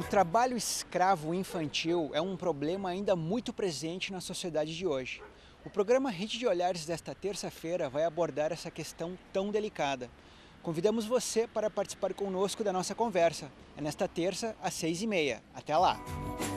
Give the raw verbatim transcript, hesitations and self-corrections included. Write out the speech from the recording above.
trabalho escravo infantil é um problema ainda muito presente na sociedade de hoje. O programa Rede de Olhares desta terça-feira vai abordar essa questão tão delicada. Convidamos você para participar conosco da nossa conversa. É nesta terça, às seis e meia. Até lá!